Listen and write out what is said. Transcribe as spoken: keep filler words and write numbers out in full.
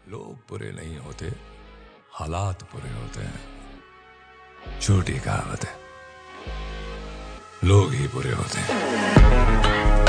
लोग बुरे नहीं होते, हालात बुरे होते हैं। छोटी कहावत है, लोग ही बुरे होते हैं।